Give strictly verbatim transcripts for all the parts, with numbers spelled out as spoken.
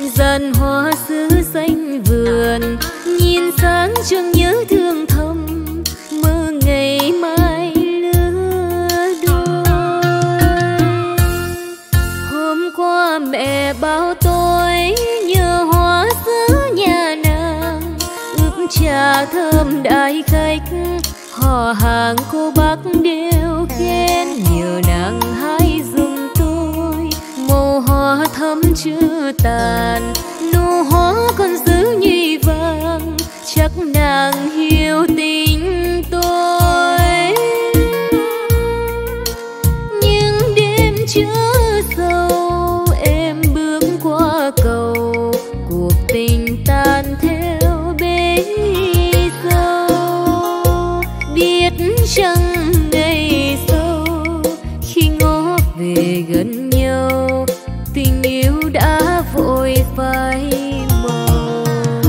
dàn hoa sứ xanh vườn, nhìn sáng chẳng nhớ thương thầm, mơ ngày mai lứa đôi. Hôm qua mẹ bảo tôi nhớ hoa sứ nhà nàng, ướp trà thơm đãi khách, họ hàng cô bác đều khen, nhờ nàng hãy dùng tôi màu hoa thắm chưa tàn, nụ hoa còn giữ nhụy vàng, chắc nàng hiểu tình tôi. Nhưng đêm chưa sâu em bước qua cầu, cuộc tình tan theo bể dâu. Biết chăng ngày sau khi ngó về gần nhau, tình yêu đã vội phai màu.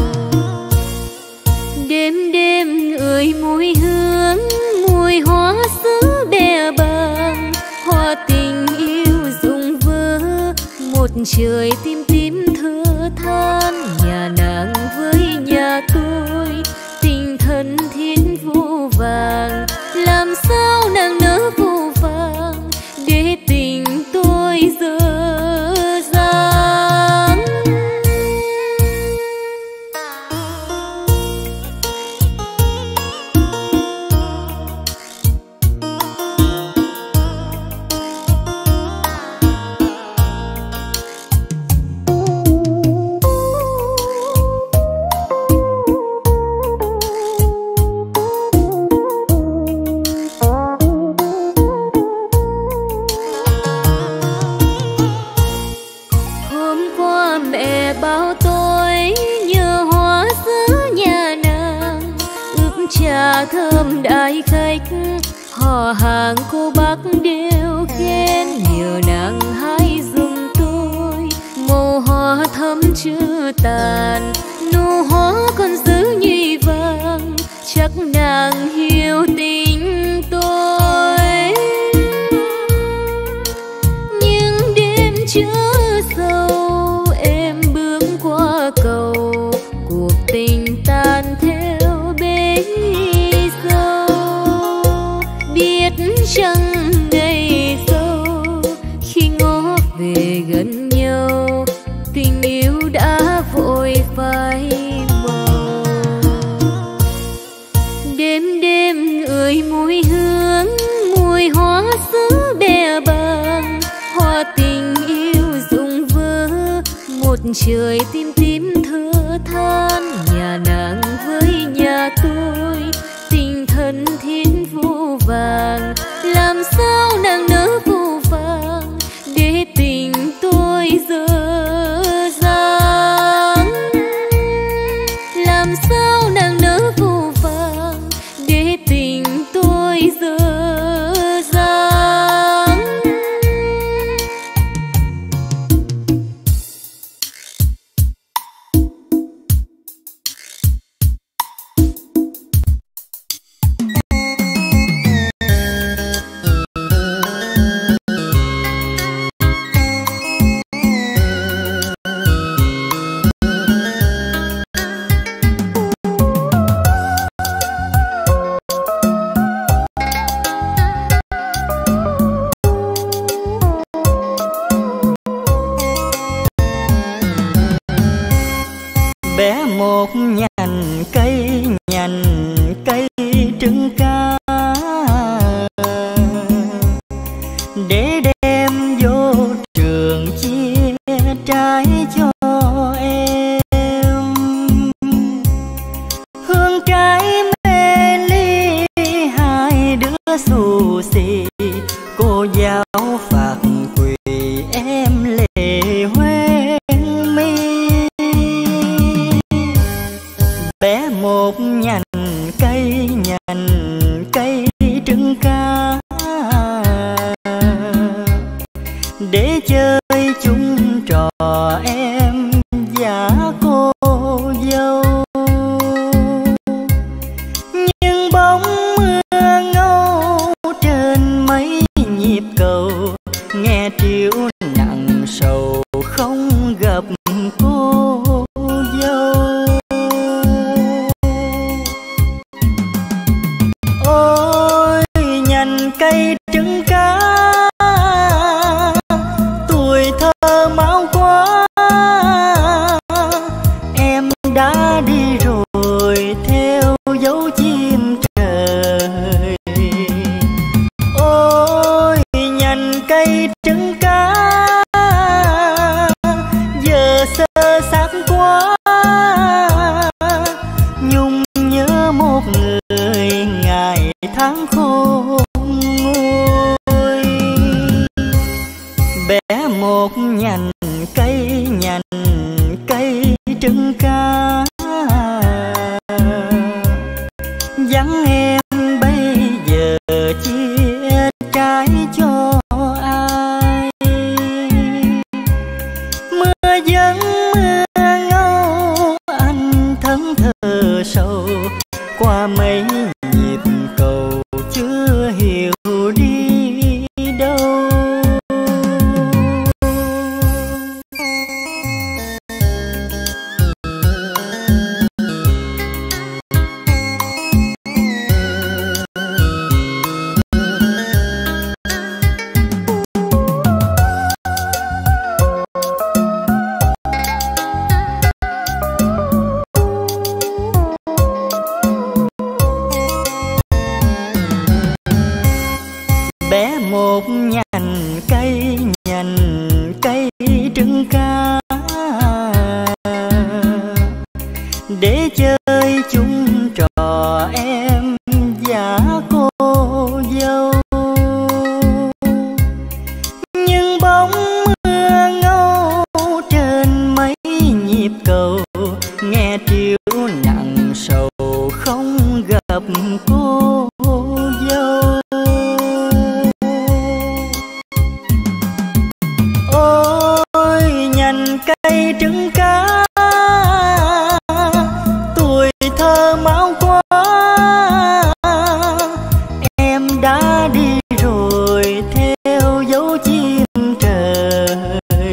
Đêm đêm ngửi mùi hương, mùi hoa sứ bè bàng, hoa tình yêu rụng vỡ, một trời tim tím thưa than. Nhà nàng với nhà tôi tình thân thiết vô vàng, làm sao nàng nỡ vô vàng để tình tôi dở dang. Trà thơm đãi khách, họ hàng cô bác đều khen, nhờ nàng hãy dùng tôi màu hoa thắm chưa tàn, nụ hoa còn giữ nhụy vàng, chắc nàng hiểu tình tôi. Nhưng đêm chưa sâu em bước qua cầu, cuộc tình tan theo bể dâu. Biết chăng ngày sau khi ngó về gần nhau, tình yêu đã vội phai màu. Đêm đêm ngửi mùi hương, mùi hoa sứ bè bàng, hoa tình yêu rụng vỡ, một trời tim tím thưa than. Nhà nàng với nhà tôi tình thân thiết vô vàng, làm sao nàng nỡ vô vàng để tình tôi dở dang. Làm sao nàng nỡ vô vàng để tình tôi dở dang. Bé một nhành cây, nhành cây trứng cá, để đem vô trường chia trái cho em. Hương trái mê ly, hai đứa xù xì, cô giáo phạt quỳ em lệ hoen mi. Bé một nhành cây, nhành cây trứng cá, để chơi chung trò em dấu chim trời. Ôi nhành cây trứng cá giờ sơ xác quá, nhung nhớ một người ngày tháng khôn nguôi. Bé một nhành cây, nhành cây trứng cá, vắng em bây giờ chia trái cho ai. Mưa vẫn mưa ngâu, anh thẫn thờ sầu qua mấy nhịp cầu chưa hiểu đi đâu. Bé một nhành cây, nhành cây trứng cá, để chơi chung trò em và cô dâu. Nhưng bóng mưa ngâu trên mấy nhịp cầu, nghe triều nặng sầu không gặp cô dâu. Ôi nhành cây trứng cá, tuổi thơ máu quá, em đã đi rồi theo dấu chim trời.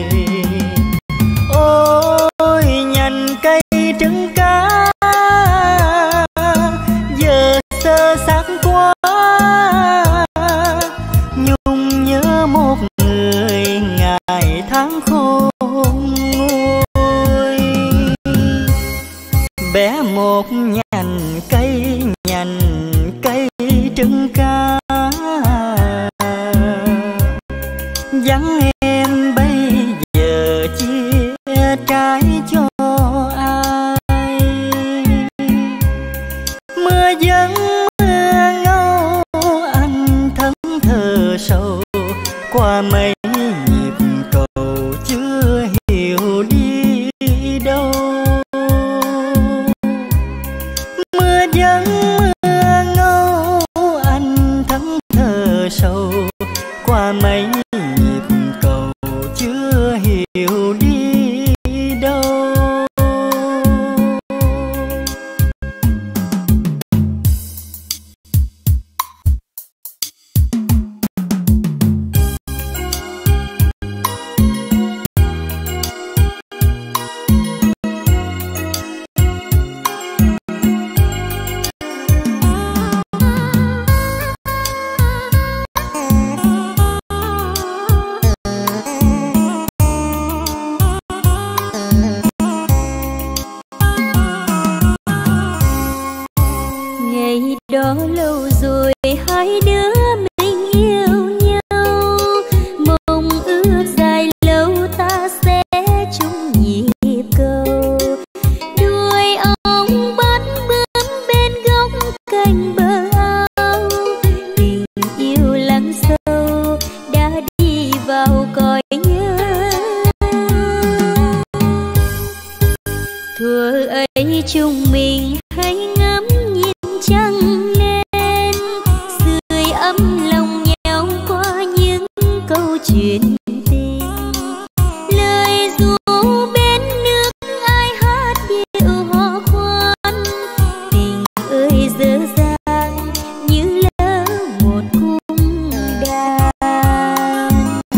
Ôi nhành cây trứng cá giờ sơ xác quá, nhung nhớ một người ngày tháng khôn nguôi. Bé một nhành cây, nhành cây trứng cá, vắng em bây giờ chia trái cho ai. Mưa vẫn mưa ngâu, anh thẫn thờ sầu qua mấy nhịp cầu chưa hiểu đi đâu. Mưa vẫn mưa ngâu, anh thẫn thờ sầu qua mấy nhịp cầu chưa hiểu đi đâu. Đó lâu rồi hai đứa mình yêu nhau, mong ước dài lâu ta sẽ chung nhịp cầu. Đuôi ong bắt bướm bên góc cành bờ ao, tình yêu lắng sâu đã đi vào cõi nhớ. Thuở ấy chúng mình hãy ngắm nhìn trăng lên, sưởi ấm lòng nhau qua những câu chuyện tình. Lời ru bên nước ai hát điệu hò khoan, tình ơi dở dang như lỡ một cung đàn.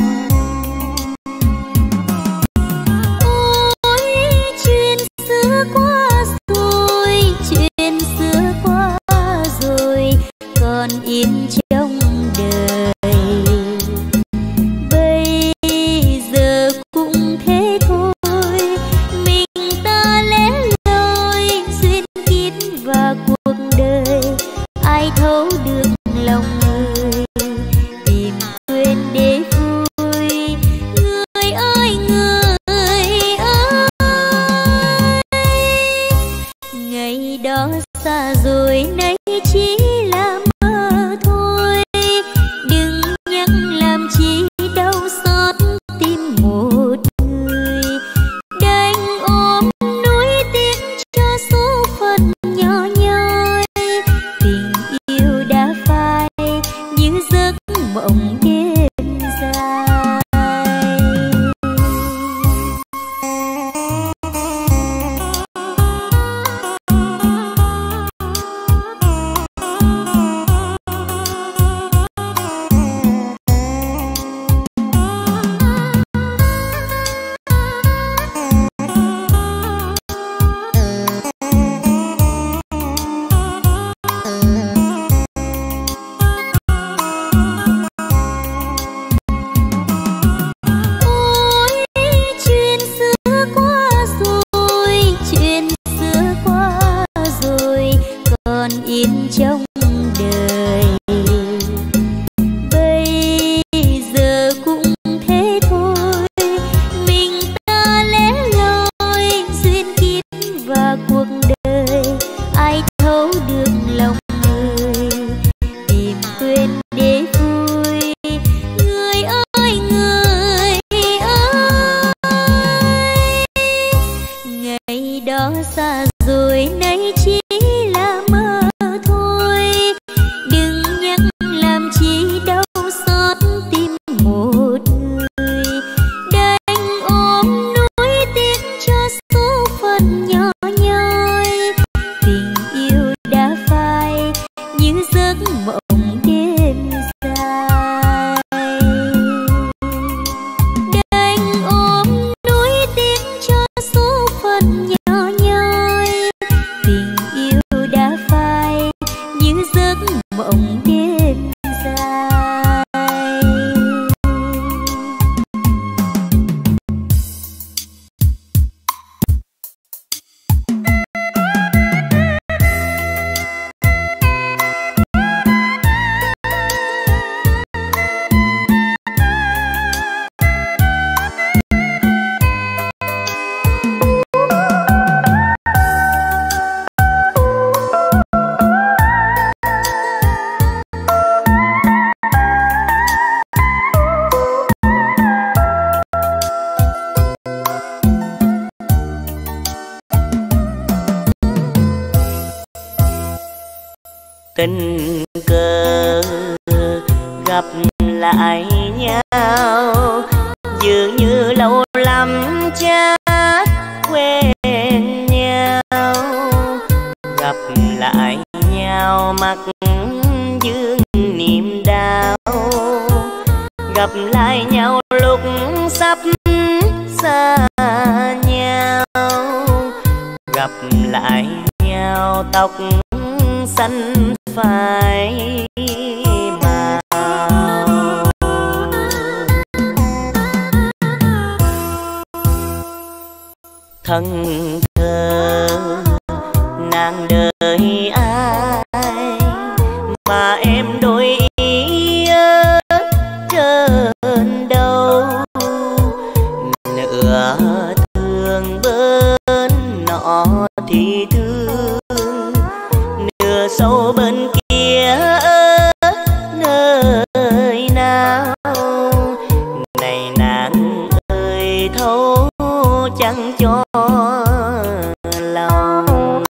Ôi chuyện xưa qua rồi, chuyện xưa qua rồi, còn in trong đời. Bây giờ cũng thế thôi, mình ta lẻ loi duyên kiếp và cuộc đời. xa rồi nay chỉ là mơ thôi. Đừng nhắc làm chi đau xót tim một người. Đành ôm nuối tiếc cho số phận nhỏ nhoi. Tình yêu đã phai như giấc mộng đêm dài. Đành ôm nuối tiếc cho số phận nhỏ nhoi. Tình yêu đã phai như giấc mộng đêm dài. Tình cờ gặp lại nhau, dường như lâu lắm chắc quen nhau. Gặp lại nhau mắt dương niềm đau, gặp lại nhau lúc sắp xa nhau. Gặp lại nhau tóc xanh phai màu. Thân thơ nàng đợi ai mà em đổi ý trên đâu. Nửa thương bên nọ thì thương, nửa sâu bên kia nơi nào. Này nàng ơi thấu chẳng cho lòng.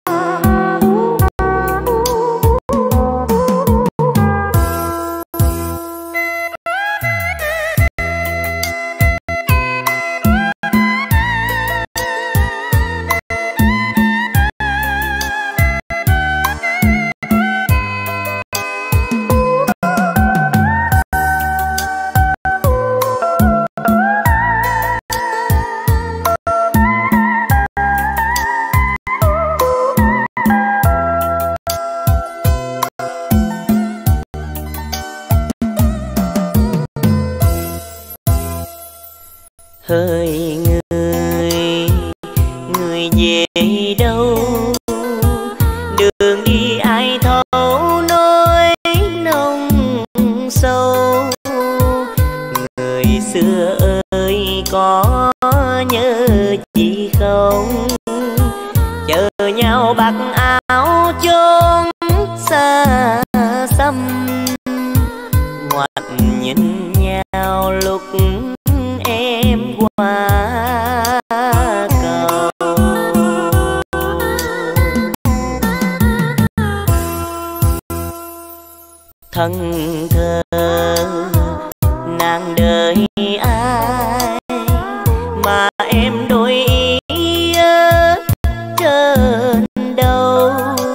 Hỡi người, người về đâu? Đường đi ai thấu nỗi nồng sâu. Người xưa ơi có nhớ chị không? Chờ nhau bạc áo chốn xa xăm, ngoặt nhìn nhau lúc em qua cầu. Thân thơ nàng đợi ai mà em đổi ý trên đâu.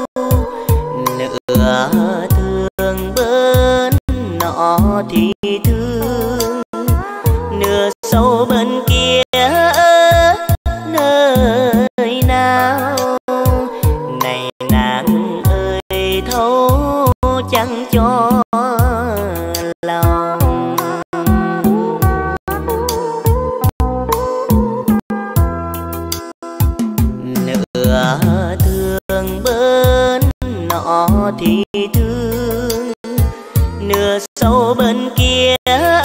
Nửa thương bên nọ thì thương, nửa sâu bên kia nơi nào. Này nàng ơi thấu chẳng cho lòng. Nửa thương bên nọ thì thương, nửa sâu bên kia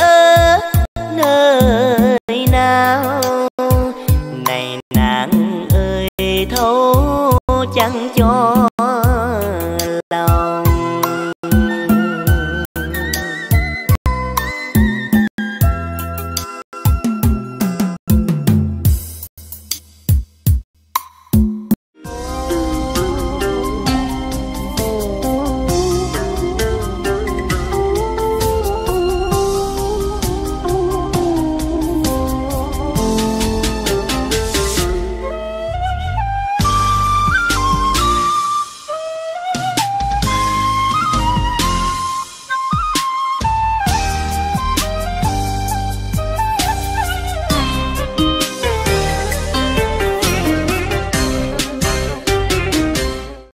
nơi nào. Này nàng ơi thấu chẳng cho